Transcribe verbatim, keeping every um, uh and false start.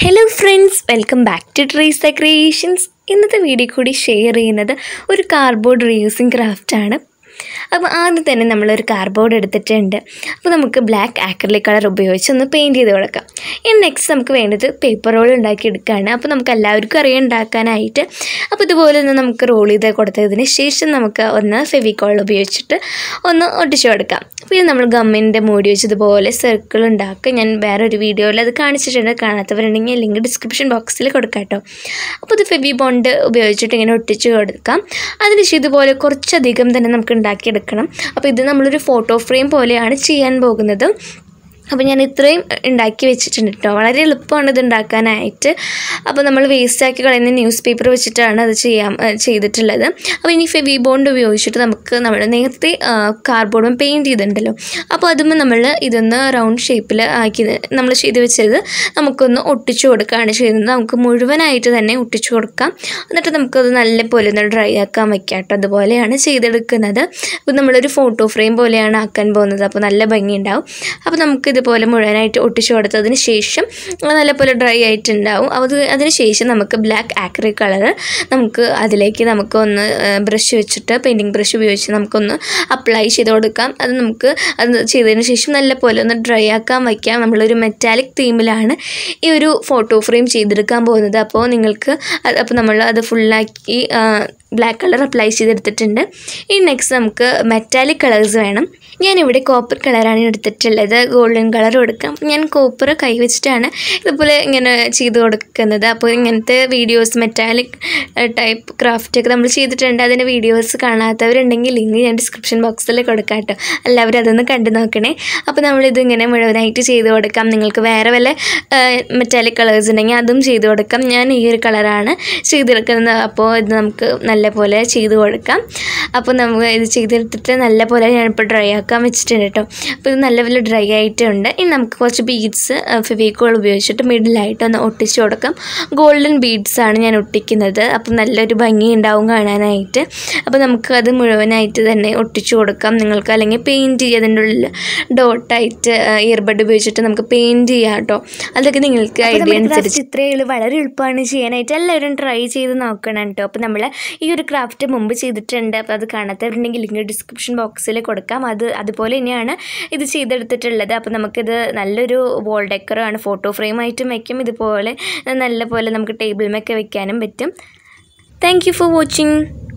Hello friends, welcome back to Teresa Creations. ഇന്നത്തെ video കൂടി share ചെയ്യുന്നത് ഒരു കാർഡ്ബോർഡ് റീയൂസിങ് ക്രാഫ്റ്റ് ആണ്. അപ്പോൾ ആദ്യം തന്നെ നമ്മളൊരു കാർഡ്ബോർഡ് എടുത്തിട്ടുണ്ട്. അപ്പോൾ നമുക്ക് ബ്ലാക്ക് ആക്രിലിക് കളർ ഉപയോഗിച്ച് ഒന്ന് പെയിൻറ്റ് ചെയ്ത് കൊടുക്കാം. ഇനി നെക്സ്റ്റ് നമുക്ക് വേണ്ടത് പേപ്പർ റോൾ ഉണ്ടാക്കി എടുക്കുകയാണ്. അപ്പോൾ നമുക്ക് എല്ലാവർക്കും അറിയാം ഉണ്ടാക്കാനായിട്ട്. അപ്പോൾ ഇതുപോലെ ഒന്ന് നമുക്ക് റോൾ ചെയ്ത് കൊടുത്തതിന് ശേഷം നമുക്ക് ഒന്ന് ഫെവിക്കോൾ ഉപയോഗിച്ചിട്ട് ഒന്ന് ഒട്ടിച്ചു കൊടുക്കാം. അപ്പോൾ ഇത് നമ്മൾ ഗമ്മിൻ്റെ മൂടി വെച്ച് ഇതുപോലെ സർക്കിൾ ഉണ്ടാക്കുക. ഞാൻ വേറൊരു വീഡിയോയിൽ അത് കാണിച്ചിട്ടുണ്ട്. കാണാത്തവരുണ്ടെങ്കിൽ ലിങ്ക് ഡിസ്ക്രിപ്ഷൻ ബോക്സിൽ കൊടുക്കാം കേട്ടോ. അപ്പോൾ ഇത് ഫെവി ബോണ്ട് ഉപയോഗിച്ചിട്ട് ഇങ്ങനെ ഒട്ടിച്ച് കൊടുക്കാം. അതിനുശേഷം ഇതുപോലെ കുറച്ചധികം തന്നെ നമുക്ക് ഉണ്ടാക്കിയെടുക്കണം. അപ്പോൾ ഇത് നമ്മളൊരു ഫോട്ടോ ഫ്രെയിം പോലെയാണ് ചെയ്യാൻ പോകുന്നത്. അപ്പോൾ ഞാൻ ഇത്രയും ഉണ്ടാക്കി വെച്ചിട്ടുണ്ട് കേട്ടോ. വളരെ എളുപ്പമാണ് ഇത് ഉണ്ടാക്കാനായിട്ട്. അപ്പോൾ നമ്മൾ വേസ്റ്റാക്കി കളയുന്ന ന്യൂസ് പേപ്പർ വെച്ചിട്ടാണ് അത് ചെയ്യാൻ ചെയ്തിട്ടുള്ളത്. അപ്പോൾ ഇനി ഫെവി ബോണ്ട് ഉപയോഗിച്ചിട്ട് നമുക്ക് നമ്മൾ നേരത്തെ കാർഡ്ബോർഡും പെയിൻറ്റ് ചെയ്തിട്ടുണ്ടല്ലോ, അപ്പോൾ അതുമ്പോൾ നമ്മൾ ഇതൊന്ന് റൗണ്ട് ഷേപ്പിൽ ആക്കി നമ്മൾ ചെയ്ത് വെച്ചത് നമുക്കൊന്ന് ഒട്ടിച്ചു കൊടുക്കുകയാണ് ചെയ്യുന്നത്. നമുക്ക് മുഴുവനായിട്ട് തന്നെ ഒട്ടിച്ചു കൊടുക്കാം. എന്നിട്ട് നമുക്കത് നല്ല പോലെ ഒന്ന് ഡ്രൈ ആക്കാൻ വയ്ക്കാം കേട്ടോ. അതുപോലെയാണ് ചെയ്തെടുക്കുന്നത്. അപ്പോൾ നമ്മളൊരു ഫോട്ടോ ഫ്രെയിം പോലെയാണ് ആക്കാൻ പോകുന്നത്. അപ്പോൾ നല്ല ഭംഗിയുണ്ടാവും. അപ്പോൾ നമുക്ക് ഇതുപോലെ മുഴുവനായിട്ട് ഒട്ടിച്ചു കൊടുത്തതിന് ശേഷം നല്ലപോലെ ഡ്രൈ ആയിട്ടുണ്ടാവും. അത് അതിന് ശേഷം നമുക്ക് ബ്ലാക്ക് ആക്രിലിക് കളർ നമുക്ക് അതിലേക്ക് നമുക്കൊന്ന് ബ്രഷ് വെച്ചിട്ട് പെയിൻറ്റിങ് ബ്രഷ് ഉപയോഗിച്ച് നമുക്കൊന്ന് അപ്ലൈ ചെയ്ത് കൊടുക്കാം. അത് നമുക്ക് അത് ചെയ്തതിന് ശേഷം നല്ലപോലെ ഒന്ന് ഡ്രൈ ആക്കാൻ വയ്ക്കാം. നമ്മളൊരു മെറ്റാലിക് തീമിലാണ് ഈ ഒരു ഫോട്ടോ ഫ്രെയിം ചെയ്തെടുക്കാൻ പോകുന്നത്. അപ്പോൾ നിങ്ങൾക്ക് അപ്പോൾ നമ്മൾ അത് ഫുള്ളാക്കി ബ്ലാക്ക് കളർ അപ്ലൈ ചെയ്തെടുത്തിട്ടുണ്ട്. ഇനി നെക്സ്റ്റ് നമുക്ക് മെറ്റാലിക് കളേഴ്സ് വേണം. ഞാനിവിടെ കോപ്പർ കളറാണ് എടുത്തിട്ടുള്ളത്. ഗോൾഡൻ കളറും എടുക്കാം. ഞാൻ കോപ്പർ കൈവച്ചിട്ടാണ് ഇതുപോലെ ഇങ്ങനെ ചെയ്ത് കൊടുക്കുന്നത്. അപ്പോൾ ഇങ്ങനത്തെ വീഡിയോസ് മെറ്റാലിക് ടൈപ്പ് ക്രാഫ്റ്റൊക്കെ നമ്മൾ ചെയ്തിട്ടുണ്ട്. അതിൻ്റെ വീഡിയോസ് കാണാത്തവരുണ്ടെങ്കിൽ ലിങ്ക് ഞാൻ ഡിസ്ക്രിപ്ഷൻ ബോക്സിൽ കൊടുക്കാം കേട്ടോ. എല്ലാവരും അതൊന്ന് കണ്ടു നോക്കണേ. അപ്പോൾ നമ്മളിത് ഇങ്ങനെ മുഴുവനായിട്ട് ചെയ്ത് കൊടുക്കാം. നിങ്ങൾക്ക് വേറെ വല്ല മെറ്റാലിക് കളേഴ്സ് ഉണ്ടെങ്കിൽ അതും ചെയ്ത് കൊടുക്കാം. ഞാൻ ഈ ഒരു കളറാണ് ചെയ്തെടുക്കുന്നത്. അപ്പോൾ ഇത് നമുക്ക് നല്ല പോലെ ചെയ്ത് കൊടുക്കാം. അപ്പോൾ നമുക്ക് ഇത് ചെയ്തെടുത്തിട്ട് നല്ല പോലെ ഞാനിപ്പോൾ ഡ്രൈ ആക്കാൻ വെച്ചിട്ടുണ്ട് കേട്ടോ. അപ്പോൾ ഇത് നല്ലപോലെ ഡ്രൈ ആയിട്ടുണ്ട്. ഇനി നമുക്ക് കുറച്ച് ബീഡ്സ് ഫെവിക്കോൾ ഉപയോഗിച്ചിട്ട് മിഡിലായിട്ട് ഒന്ന് ഒട്ടിച്ച് കൊടുക്കാം. ഗോൾഡൻ ബീഡ്സ് ആണ് ഞാൻ ഒട്ടിക്കുന്നത്. അപ്പം നല്ലൊരു ഭംഗി ഉണ്ടാവും കാണാനായിട്ട്. അപ്പോൾ നമുക്ക് അത് മുഴുവനായിട്ട് തന്നെ ഒട്ടിച്ചു കൊടുക്കാം. നിങ്ങൾക്ക് അല്ലെങ്കിൽ പെയിൻറ്റ് ചെയ്യുക, അതിൻ്റെ ഉള്ളിൽ ഡോട്ടായിട്ട് ഇയർബഡ് ഉപയോഗിച്ചിട്ട് നമുക്ക് പെയിൻറ്റ് ചെയ്യാം കേട്ടോ. അതൊക്കെ നിങ്ങൾക്ക് ഐഡിയ അനുസരിച്ച് ഇത്രയേ ഉള്ളൂ. വളരെ എളുപ്പമാണ് ചെയ്യാനായിട്ട്. എല്ലാവരും ട്രൈ ചെയ്ത് നോക്കണം കേട്ടോ. അപ്പോൾ നമ്മൾ ഈ ഒരു ക്രാഫ്റ്റ് മുമ്പ് ചെയ്തിട്ടുണ്ട്. അപ്പോൾ അത് കാണാത്തവരുണ്ടെങ്കിൽ ലിങ്ക് ഡിസ്ക്രിപ്ഷൻ ബോക്സിൽ കൊടുക്കാം. അത് അതുപോലെ തന്നെയാണ് ഇത് ചെയ്തെടുത്തിട്ടുള്ളത്. അപ്പോൾ നമുക്കിത് നല്ലൊരു വോൾ ഡെക്കറാണ്. ഫോട്ടോ ഫ്രെയിമായിട്ടും വയ്ക്കും. ഇതുപോലെ നല്ല പോലെ നമുക്ക് ടേബിളിലൊക്കെ വെക്കാനും പറ്റും. Thank you for watching.